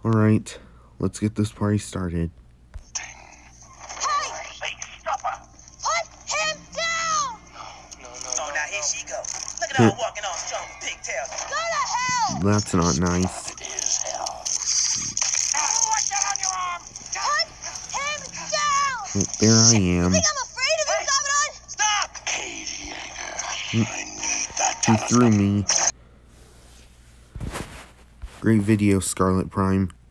Alright, let's get this party started. Hey, stop her! Put him down! No, now here she go. Look at her walking all strong with pigtails. Go to hell! That's not nice. It is hell. What's that on your arm? Put him down! Well, there I am. You think I'm afraid of you, Commandant? Stop! Katie, I need that He threw me. Great video, Scarlett Prime.